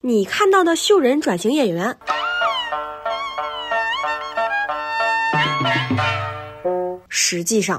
你看到的秀人转型演员。实际上，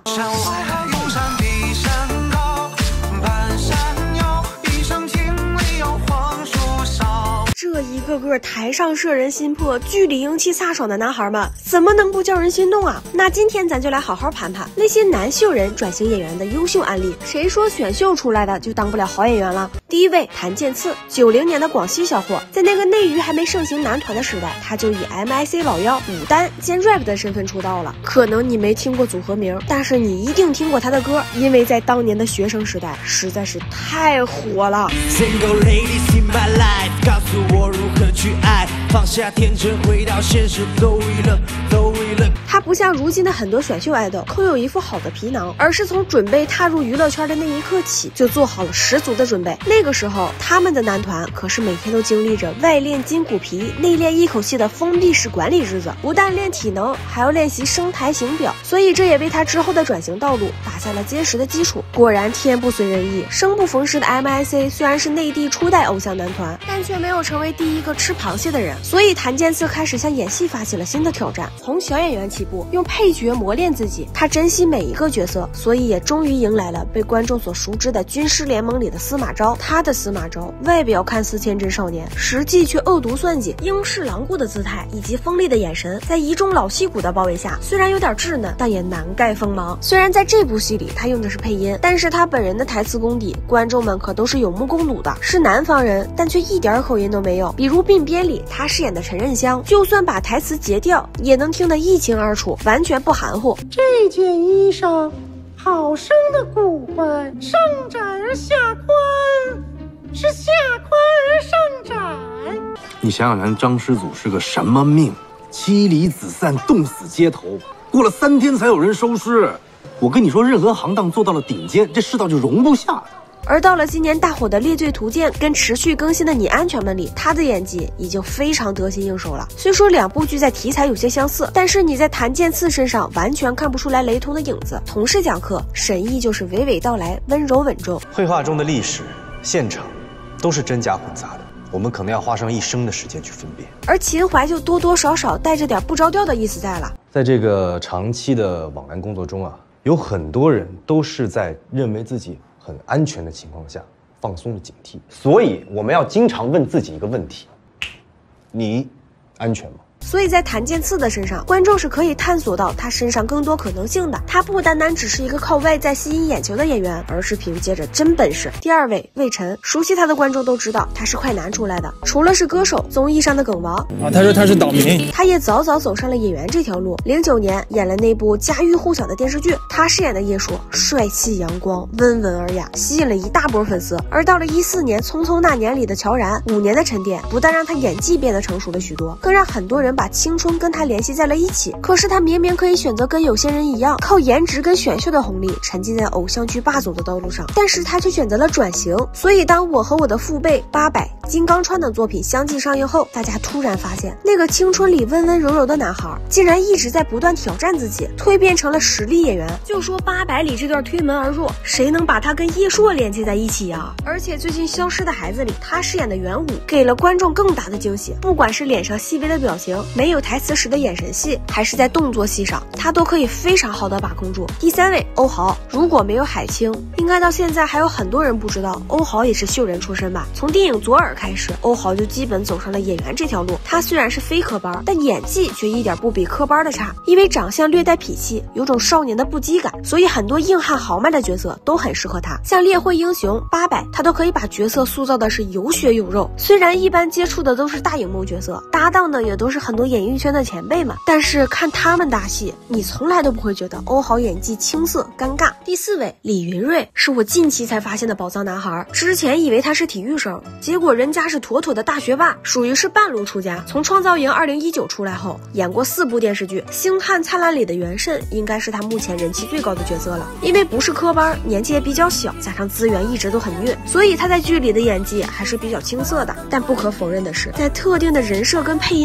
这一个个台上摄人心魄、剧里英气飒爽的男孩们，怎么能不叫人心动啊？那今天咱就来好好盘盘那些男秀人转型演员的优秀案例。谁说选秀出来的就当不了好演员了？第一位谭健次，90年的广西小伙，在那个内娱还没盛行男团的时代，他就以 MIC 老幺、舞担兼 rap 的身份出道了。可能你没听过组合名，但是你一定听过他的歌，因为在当年的学生时代实在是太火了。 Single ladies in my life， 告诉我如何去爱，放下天真，回到现实，都为了。 他不像如今的很多选秀爱豆空有一副好的皮囊，而是从准备踏入娱乐圈的那一刻起就做好了十足的准备。那个时候他们的男团可是每天都经历着外练筋骨皮，内练一口气的封闭式管理日子，不但练体能，还要练习声台形表，所以这也为他之后的转型道路打下了坚实的基础。果然天不随人意，生不逢时的 MIC 虽然是内地初代偶像男团，但却没有成为第一个吃螃蟹的人，所以谭健次开始向演戏发起了新的挑战，从小演员起步，用配角磨练自己。他珍惜每一个角色，所以也终于迎来了被观众所熟知的军师联盟里的司马昭。他的司马昭外表看似天真少年，实际却恶毒算计，英式狼顾的姿态以及锋利的眼神，在一众老戏骨的包围下，虽然有点稚嫩，但也难盖锋芒。虽然在这部戏里他用的是配音，但是他本人的台词功底，观众们可都是有目共睹的。是南方人，但却一点口音都没有。比如《鬓边》里他饰演的陈任香，就算把台词截掉，也能听得一清二楚，完全不含糊。 这件衣裳好生的古怪，上窄而下宽，是下宽而上窄。 你想想看，张师祖是个什么命？妻离子散，冻死街头，过了3天才有人收尸。我跟你说，任何行当做到了顶尖，这世道就容不下。 而到了今年大火的《猎罪图鉴》跟持续更新的《你安全吗》里，他的演技已经非常得心应手了。虽说2部剧在题材有些相似，但是你在谭健次身上完全看不出来雷同的影子。同是讲课，神意就是娓娓道来，温柔稳重。 绘画中的历史、现场都是真假混杂的，我们可能要花上一生的时间去分辨。 而秦淮就多多少少带着点不着调的意思在了。 在这个长期的往来工作中啊，有很多人都是在认为自己很安全的情况下放松了警惕，所以我们要经常问自己一个问题：你安全吗？ 所以在谭健次的身上，观众是可以探索到他身上更多可能性的。他不单单只是一个靠外在吸引眼球的演员，而是凭借着真本事。第2位魏晨，熟悉他的观众都知道他是快男出来的，除了是歌手，综艺上的梗王啊，他说他是岛民， 他也早早走上了演员这条路。09年演了那部家喻户晓的电视剧，他饰演的叶硕帅气阳光，温文尔雅，吸引了一大波粉丝。而到了14年《匆匆那年》里的乔然，5年的沉淀不但让他演技变得成熟了许多，更让很多人把青春跟他联系在了一起。可是他明明可以选择跟有些人一样，靠颜值跟选秀的红利沉浸在偶像剧霸总的道路上，但是他却选择了转型。所以当我和我的父辈、800、金刚川等作品相继上映后，大家突然发现，那个青春里温温柔柔的男孩竟然一直在不断挑战自己，蜕变成了实力演员。就说800里这段推门而入，谁能把他跟叶硕连接在一起啊？而且最近《消失的孩子》里他饰演的元武给了观众更大的惊喜，不管是脸上细微的表情，没有台词时的眼神戏，还是在动作戏上，他都可以非常好的把控住。第3位欧豪，如果没有海清，应该到现在还有很多人不知道欧豪也是秀人出身吧。从电影《左耳》开始，欧豪就基本走上了演员这条路。他虽然是非科班，但演技却一点不比科班的差，因为长相略带痞气，有种少年的不羁感，所以很多硬汉豪迈的角色都很适合他。像猎会英雄、800，他都可以把角色塑造的是有血有肉。虽然一般接触的都是大荧幕角色，搭档的也都是很多演艺圈的前辈们，但是看他们搭戏，你从来都不会觉得欧豪演技青涩尴尬。第4位李云瑞，是我近期才发现的宝藏男孩，之前以为他是体育生，结果人家是妥妥的大学霸，属于是半路出家。从创造营2019出来后，演过4部电视剧，星汉灿烂里的元慎应该是他目前人气最高的角色了。因为不是科班，年纪也比较小，加上资源一直都很虐，所以他在剧里的演技还是比较青涩的。但不可否认的是，在特定的人设跟配音的加持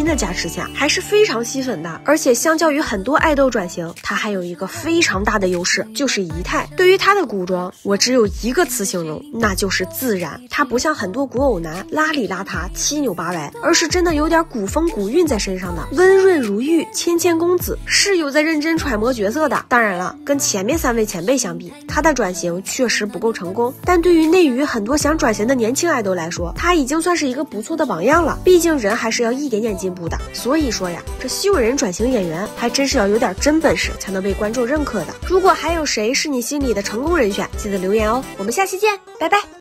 前还是非常吸粉的，而且相较于很多爱豆转型，他还有一个非常大的优势，就是仪态。对于他的古装，我只有一个词形容，那就是自然。他不像很多古偶男邋里邋遢、七扭八歪，而是真的有点古风古韵在身上的，温润如玉，谦谦公子，是有在认真揣摩角色的。当然了，跟前面3位前辈相比，他的转型确实不够成功，但对于内娱很多想转型的年轻爱豆来说，他已经算是一个不错的榜样了。毕竟人还是要一点点进步的。所以说呀，这秀人转型演员还真是要有点真本事才能被观众认可的。如果还有谁是你心里的成功人选，记得留言哦。我们下期见，拜拜。